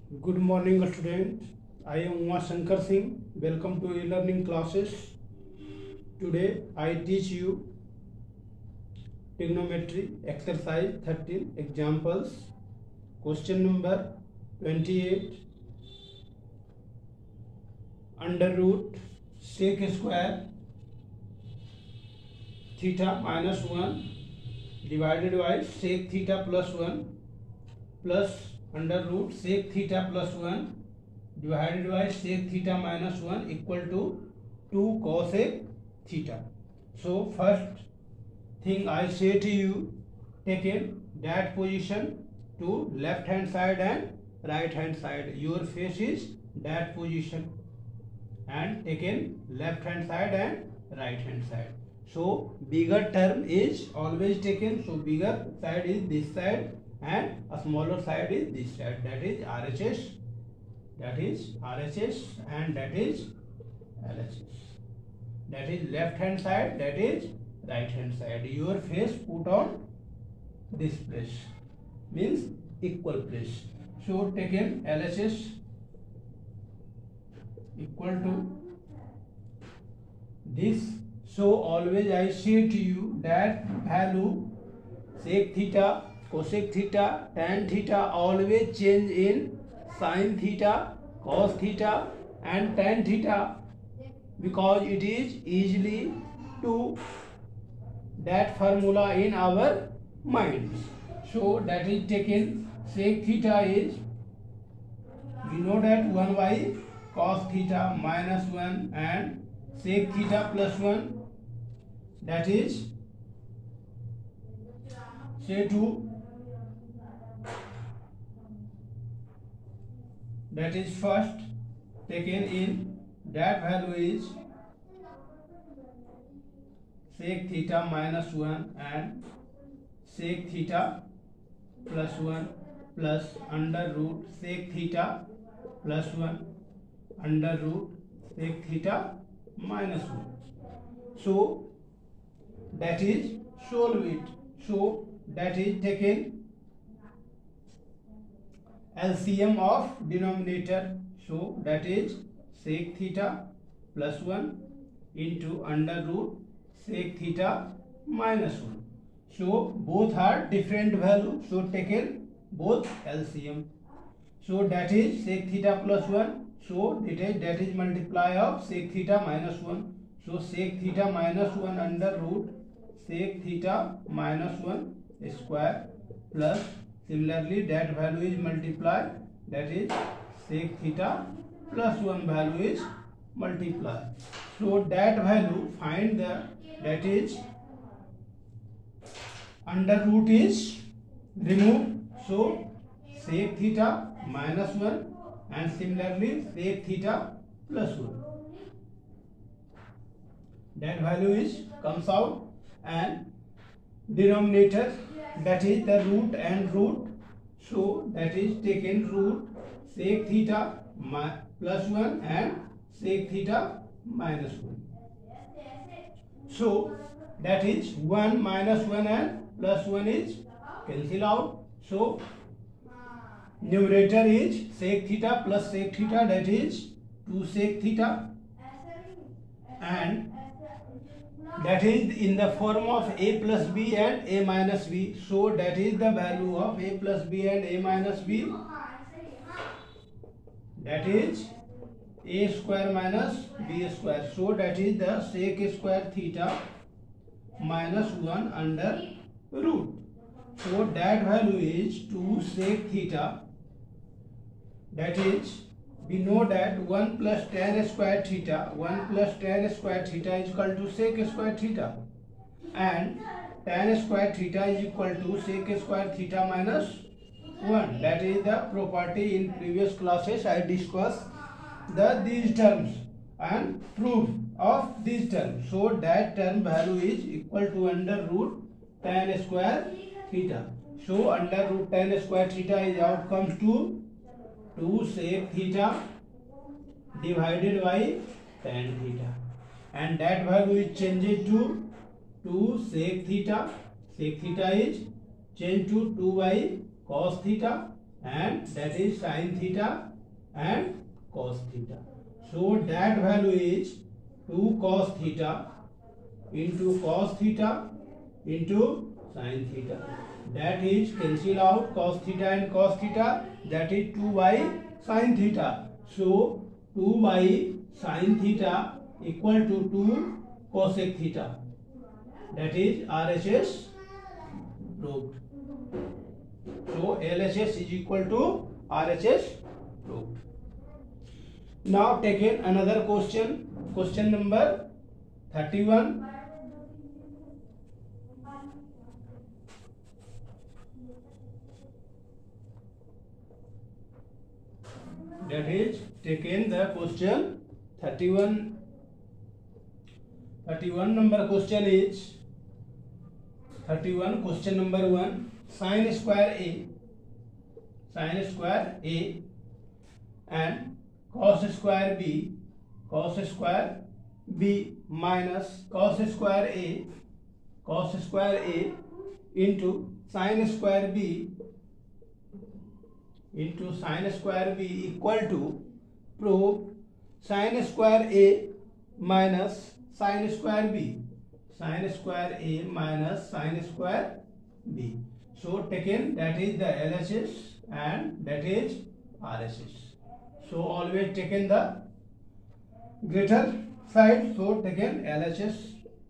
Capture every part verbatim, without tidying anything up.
Good morning, students. I am Uma Shankar Singh. Welcome to e-learning classes. Today I teach you trigonometry exercise thirteen examples. Question number twenty-eight. Under root sec square theta minus one divided by sec theta plus one plus under root sec theta plus one divided by sec theta minus one equal to two cosec theta. So first thing I say to you, take in that position to left hand side and right hand side. Your face is that position and take in left hand side and right hand side. So bigger term is always taken. So bigger side is this side and a smaller side is this side, that is R H S, that is R H S and that is L H S. That is left hand side, that is right hand side. Your face put on this place, means equal place. So taken L H S equal to this. So always I say to you that value sec theta, cosec theta, tan theta always change in sin theta, cos theta and tan theta, because it is easily to that formula in our minds. So that is taken sec theta is, we know that one by cos theta minus one and sec theta plus one, that is say two, that is first taken in that value is sec theta minus one and sec theta plus one plus under root sec theta plus one under root sec theta minus one. So that is solve it. So that is taken L C M of denominator. So that is sec theta plus one into under root sec theta minus one. So both are different value. So taken both L C M. So that is sec theta plus one. So it is, that is multiply of sec theta minus one. So sec theta minus one under root sec theta minus one square plus similarly that value is multiplied, that is sec theta plus one value is multiplied. So that value find the, that is under root is removed. So sec theta minus one and similarly sec theta plus one, that value is comes out and denominator, that is the root and root. So that is taken root sec theta plus one and sec theta minus one. So that is one minus one and plus one is cancel out. So numerator is sec theta plus sec theta, that is two sec theta, and that is in the form of a plus b and a minus b. So that is the value of a plus b and a minus b, that is a square minus b square. So that is the sec square theta minus one under root. So that value is two sec theta, that is we know that one plus tan square theta, one plus tan square theta is equal to sec square theta, and tan square theta is equal to sec square theta minus one. That is the property in previous classes I discussed the these terms and proof of these terms. So that term value is equal to under root tan square theta. So under root tan square theta is outcomes to two sec theta divided by tan theta, and that value is changed to two sec theta. Sec theta is changed to two by cos theta and that is sin theta and cos theta. So that value is two cos theta into cos theta into sin theta. That is cancel out cos theta and cos theta, that is two by sin theta. So two by sin theta equal to two cosec theta. That is R H S proved. So L H S is equal to R H S proved. Now taken another question, question number thirty-one. That is taken the question thirty-one. thirty-one number question is thirty-one question number one. Sin square A, sin square A and cos square B, cos square B minus cos square A, cos square A into sin square B into sin square B equal to prove sin square A minus sin square B, sin square A minus sin square B. So taken that is the L H S and that is R H S. So always taken the greater side, so taken L H S.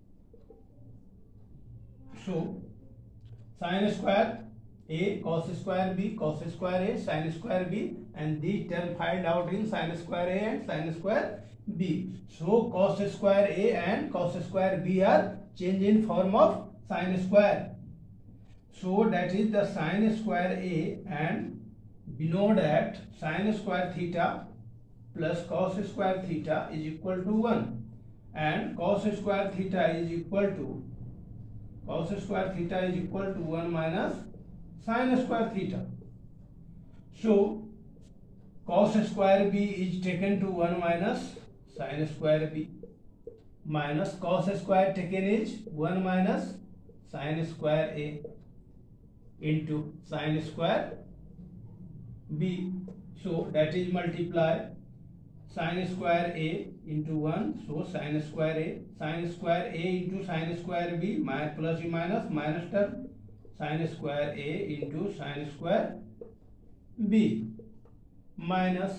So sin square A cos square B, cos square A sin square B, and these term find out in sin square A and sin square B. So cos square A and cos square B are changed in form of sin square. So that is the sin square A, and we know that sin square theta plus cos square theta is equal to one, and cos square theta is equal to cos square theta is equal to one minus sin square theta. So cos square B is taken to one minus sin square B, minus cos square taken is one minus sin square A into sin square B. So that is multiply sin square A into one, so sin square A, sin square A into sin square B, minus plus minus minus term, sin square A into sin square B minus,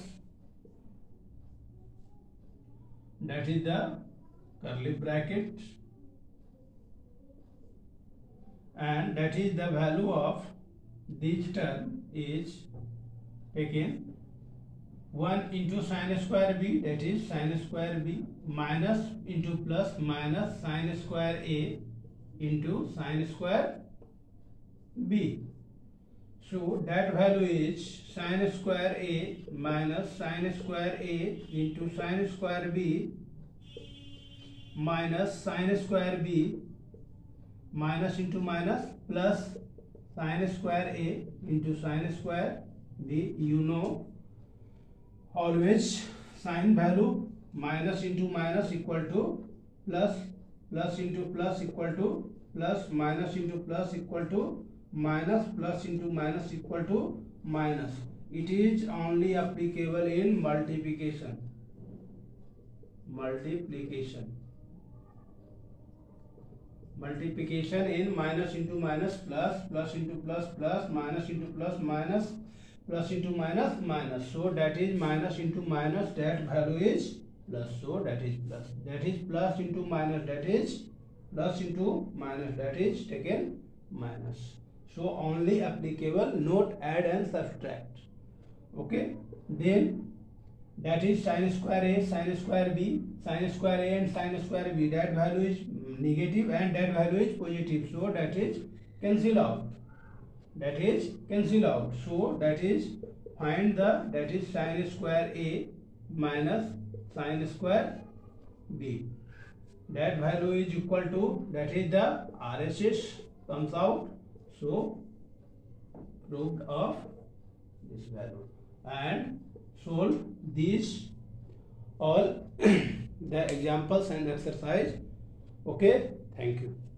that is the curly bracket, and that is the value of this term is taken one into sin square B, that is sin square B, minus into plus minus sin square A into sin square B. So that value is sin square A minus sin square A into sin square B minus sin square B, minus into minus plus sin square A into sin square B. You know always sin value minus into minus equal to plus, plus into plus equal to plus, minus into plus equal to minus, plus into minus equal to minus. It is only applicable in multiplication. Multiplication. Multiplication in minus into minus plus, plus into plus plus, minus into plus minus, plus into minus minus. So that is minus into minus, that value is plus. So that is plus. That is plus into minus, that is plus into minus, that is taken minus. So only applicable, not add and subtract. Okay. Then that is sin square A, sin square B, sin square A and sin square B. That value is negative and that value is positive. So that is cancel out. That is cancel out. So that is find the, that is sin square A minus sin square B. That value is equal to, that is the R H S comes out. So proved of this value and solve these all the examples and exercise. Okay, thank you.